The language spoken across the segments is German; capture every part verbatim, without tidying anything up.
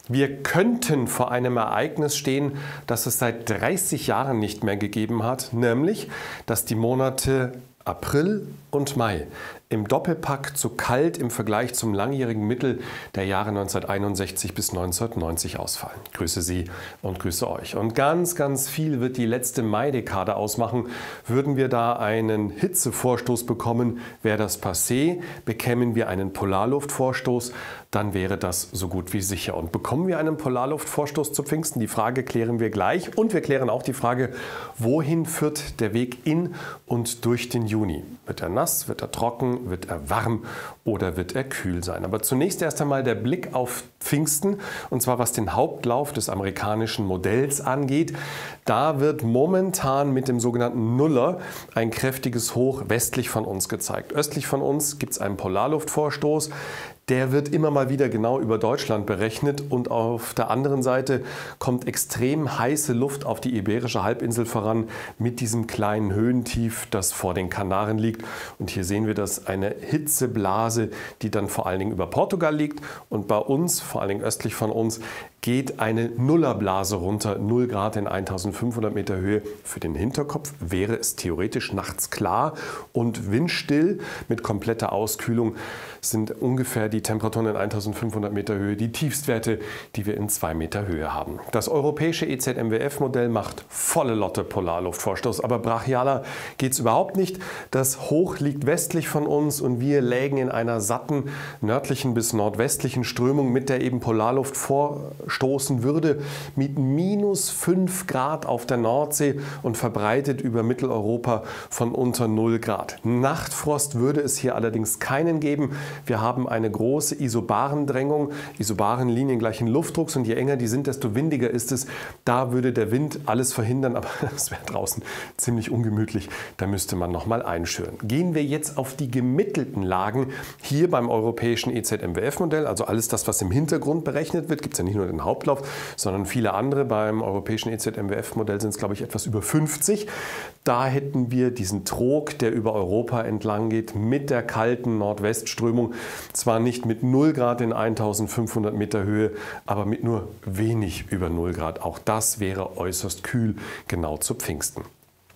Wir könnten vor einem Ereignis stehen, das es seit dreißig Jahren nicht mehr gegeben hat, nämlich, dass die Monate April und Mai im Doppelpack zu kalt im Vergleich zum langjährigen Mittel der Jahre neunzehnhunderteinundsechzig bis neunzehnhundertneunzig ausfallen. Ich grüße Sie und grüße euch. Und ganz, ganz viel wird die letzte Mai-Dekade ausmachen. Würden wir da einen Hitzevorstoß bekommen, wäre das passé. Bekämen wir einen Polarluftvorstoß, dann wäre das so gut wie sicher. Und bekommen wir einen Polarluftvorstoß zu Pfingsten? Die Frage klären wir gleich. Und wir klären auch die Frage, wohin führt der Weg in und durch den Juni? Wird er nass, wird er trocken, wird er warm oder wird er kühl sein? Aber zunächst erst einmal der Blick auf Pfingsten, und zwar was den Hauptlauf des amerikanischen Modells angeht. Da wird momentan mit dem sogenannten Nuller ein kräftiges Hoch westlich von uns gezeigt. Östlich von uns gibt es einen Polarluftvorstoß. Der wird immer mal wieder genau über Deutschland berechnet und auf der anderen Seite kommt extrem heiße Luft auf die Iberische Halbinsel voran mit diesem kleinen Höhentief, das vor den Kanaren liegt. Und hier sehen wir das, eine Hitzeblase, die dann vor allen Dingen über Portugal liegt. Und bei uns, vor allen Dingen östlich von uns, geht eine Nullerblase runter, null Grad in eintausendfünfhundert Meter Höhe. Für den Hinterkopf wäre es theoretisch nachts klar und windstill mit kompletter Auskühlung. Sind ungefähr die Temperaturen in eintausendfünfhundert Meter Höhe, die Tiefstwerte, die wir in zwei Meter Höhe haben. Das europäische E Z M W F-Modell macht volle Lotte Polarluftvorstoß, aber brachialer geht es überhaupt nicht. Das Hoch liegt westlich von uns und wir lägen in einer satten nördlichen bis nordwestlichen Strömung, mit der eben Polarluft vorstoßen würde, mit minus fünf Grad auf der Nordsee und verbreitet über Mitteleuropa von unter null Grad. Nachtfrost würde es hier allerdings keinen geben. Wir haben eine große Isobarendrängung, Isobarenlinien gleichen Luftdrucks, und je enger die sind, desto windiger ist es. Da würde der Wind alles verhindern, aber es wäre draußen ziemlich ungemütlich. Da müsste man noch mal einschüren. Gehen wir jetzt auf die gemittelten Lagen hier beim europäischen E Z M W F-Modell, also alles das, was im Hintergrund berechnet wird. Gibt es ja nicht nur den Hauptlauf, sondern viele andere. Beim europäischen E Z M W F-Modell sind es, glaube ich, etwas über fünfzig. Da hätten wir diesen Trog, der über Europa entlang geht, mit der kalten Nordwestströmung. Zwar nicht mit null Grad in eintausendfünfhundert Meter Höhe, aber mit nur wenig über null Grad. Auch das wäre äußerst kühl, genau zu Pfingsten.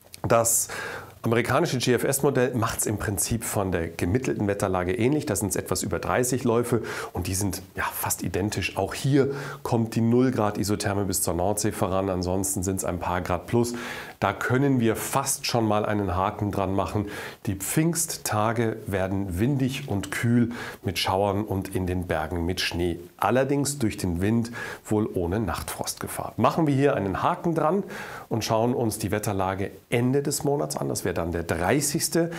Das amerikanische G F S-Modell macht es im Prinzip von der gemittelten Wetterlage ähnlich. Da sind es etwas über dreißig Läufe und die sind ja fast identisch. Auch hier kommt die null Grad Isotherme bis zur Nordsee voran. Ansonsten sind es ein paar Grad plus. Da können wir fast schon mal einen Haken dran machen. Die Pfingsttage werden windig und kühl mit Schauern und in den Bergen mit Schnee. Allerdings durch den Wind wohl ohne Nachtfrostgefahr. Machen wir hier einen Haken dran und schauen uns die Wetterlage Ende des Monats an. Das wäre dann der dreißigste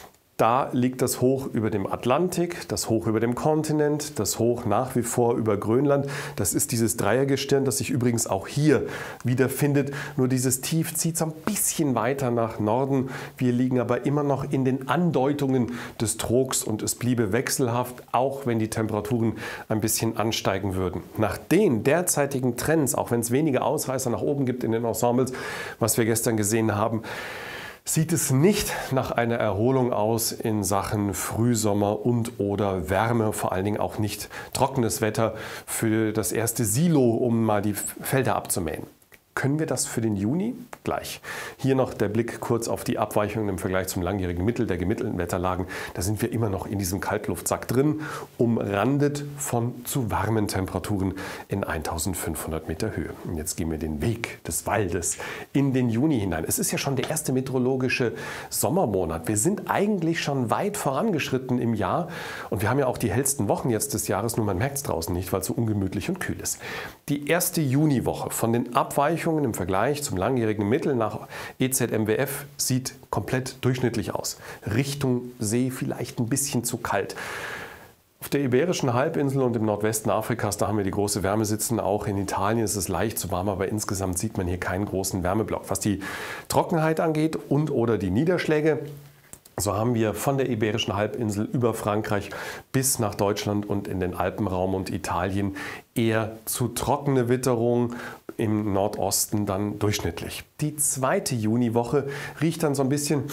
Da liegt das Hoch über dem Atlantik, das Hoch über dem Kontinent, das Hoch nach wie vor über Grönland. Das ist dieses Dreiergestirn, das sich übrigens auch hier wiederfindet. Nur dieses Tief zieht so ein bisschen weiter nach Norden. Wir liegen aber immer noch in den Andeutungen des Trogs und es bliebe wechselhaft, auch wenn die Temperaturen ein bisschen ansteigen würden. Nach den derzeitigen Trends, auch wenn es wenige Ausreißer nach oben gibt in den Ensembles, was wir gestern gesehen haben, sieht es nicht nach einer Erholung aus in Sachen Frühsommer und oder Wärme, vor allen Dingen auch nicht trockenes Wetter für das erste Silo, um mal die Felder abzumähen. Können wir das für den Juni? Gleich. Hier noch der Blick kurz auf die Abweichungen im Vergleich zum langjährigen Mittel der gemittelten Wetterlagen. Da sind wir immer noch in diesem Kaltluftsack drin, umrandet von zu warmen Temperaturen in eintausendfünfhundert Meter Höhe. Und jetzt gehen wir den Weg des Waldes in den Juni hinein. Es ist ja schon der erste meteorologische Sommermonat. Wir sind eigentlich schon weit vorangeschritten im Jahr und wir haben ja auch die hellsten Wochen jetzt des Jahres, nur man merkt es draußen nicht, weil es so ungemütlich und kühl ist. Die erste Juniwoche von den Abweichungen im Vergleich zum langjährigen Mittel nach E Z M W F sieht komplett durchschnittlich aus. Richtung See vielleicht ein bisschen zu kalt. Auf der Iberischen Halbinsel und im Nordwesten Afrikas, da haben wir die große Wärme sitzen. Auch in Italien ist es leicht zu warm, aber insgesamt sieht man hier keinen großen Wärmeblock. Was die Trockenheit angeht und oder die Niederschläge, so haben wir von der Iberischen Halbinsel über Frankreich bis nach Deutschland und in den Alpenraum und Italien eher zu trockene Witterung, im Nordosten dann durchschnittlich. Die zweite Juniwoche riecht dann so ein bisschen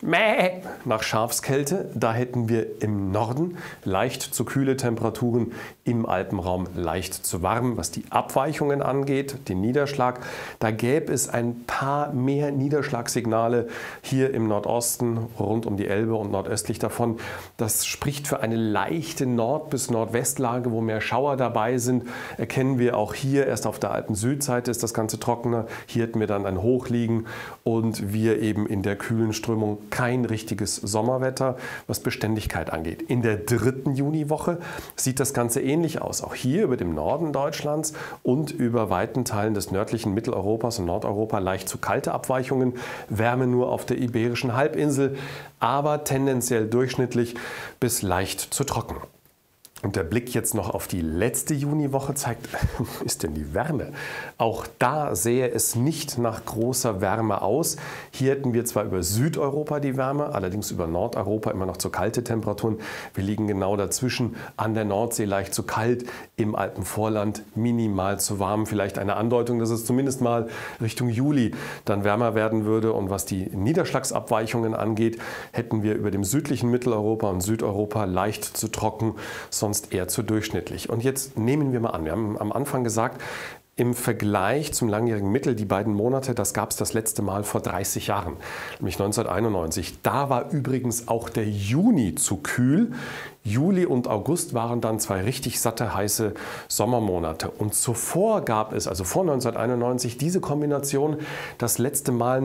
Mäh nach Schafskälte. Da hätten wir im Norden leicht zu kühle Temperaturen, im Alpenraum leicht zu warm. Was die Abweichungen angeht, den Niederschlag, da gäbe es ein paar mehr Niederschlagssignale hier im Nordosten, rund um die Elbe und nordöstlich davon. Das spricht für eine leichte Nord- bis Nordwestlage, wo mehr Schauer dabei sind. Erkennen wir auch hier, erst auf der Alpen-Südseite ist das Ganze trockener. Hier hätten wir dann ein Hochliegen und wir eben in der kühlen Strömung kein richtiges Sommerwetter, was Beständigkeit angeht. In der dritten Juniwoche sieht das Ganze ähnlich aus. Auch hier über dem Norden Deutschlands und über weiten Teilen des nördlichen Mitteleuropas und Nordeuropa leicht zu kalte Abweichungen. Wärme nur auf der Iberischen Halbinsel, aber tendenziell durchschnittlich bis leicht zu trocken. Und der Blick jetzt noch auf die letzte Juniwoche zeigt, wo ist denn die Wärme? Auch da sähe es nicht nach großer Wärme aus. Hier hätten wir zwar über Südeuropa die Wärme, allerdings über Nordeuropa immer noch zu kalte Temperaturen. Wir liegen genau dazwischen, an der Nordsee leicht zu kalt, im Alpenvorland minimal zu warm. Vielleicht eine Andeutung, dass es zumindest mal Richtung Juli dann wärmer werden würde. Und was die Niederschlagsabweichungen angeht, hätten wir über dem südlichen Mitteleuropa und Südeuropa leicht zu trocken, sonst eher zu durchschnittlich. Und jetzt nehmen wir mal an, wir haben am Anfang gesagt, im Vergleich zum langjährigen Mittel, die beiden Monate, das gab es das letzte Mal vor dreißig Jahren, nämlich neunzehnhunderteinundneunzig. Da war übrigens auch der Juni zu kühl. Juli und August waren dann zwei richtig satte, heiße Sommermonate. Und zuvor gab es, also vor neunzehnhunderteinundneunzig, diese Kombination das letzte Mal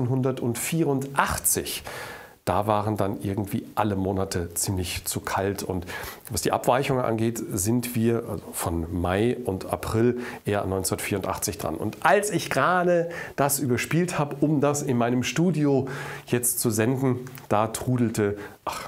neunzehnhundertvierundachtzig. Da waren dann irgendwie alle Monate ziemlich zu kalt. Und was die Abweichungen angeht, sind wir von Mai und April eher an neunzehnhundertvierundachtzig dran. Und als ich gerade das überspielt habe, um das in meinem Studio jetzt zu senden, da trudelte, ach,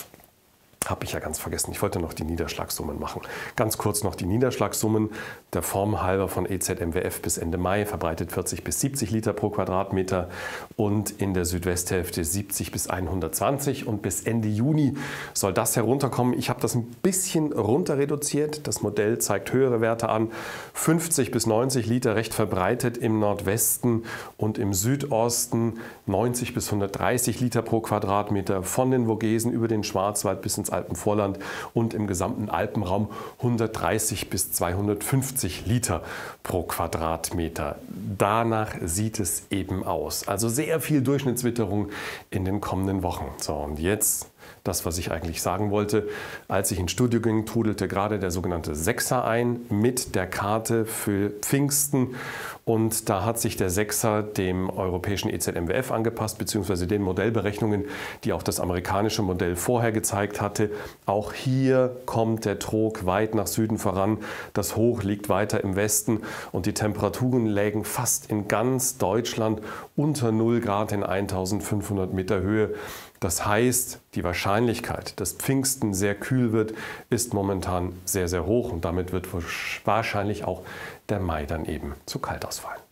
habe ich ja ganz vergessen. Ich wollte noch die Niederschlagssummen machen. Ganz kurz noch die Niederschlagssummen. Der Form halber von E Z M W F bis Ende Mai verbreitet vierzig bis siebzig Liter pro Quadratmeter und in der Südwesthälfte siebzig bis hundertzwanzig. Und bis Ende Juni soll das herunterkommen. Ich habe das ein bisschen runter reduziert. Das Modell zeigt höhere Werte an. fünfzig bis neunzig Liter recht verbreitet im Nordwesten und im Südosten. neunzig bis hundertdreißig Liter pro Quadratmeter von den Vogesen über den Schwarzwald bis ins Alpenvorland und im gesamten Alpenraum hundertdreißig bis zweihundertfünfzig Liter pro Quadratmeter. Danach sieht es eben aus. Also sehr viel Durchschnittswitterung in den kommenden Wochen. So, und jetzt das, was ich eigentlich sagen wollte. Als ich ins Studio ging, trudelte gerade der sogenannte Sechser ein mit der Karte für Pfingsten. Und da hat sich der Sechser dem europäischen E Z M W F angepasst, beziehungsweise den Modellberechnungen, die auch das amerikanische Modell vorher gezeigt hatte. Auch hier kommt der Trog weit nach Süden voran. Das Hoch liegt weiter im Westen und die Temperaturen lägen fast in ganz Deutschland unter null Grad in eintausendfünfhundert Meter Höhe. Das heißt, die Wahrscheinlichkeit, dass Pfingsten sehr kühl wird, ist momentan sehr, sehr hoch und damit wird wahrscheinlich auch der Mai dann eben zu kalt ausfallen.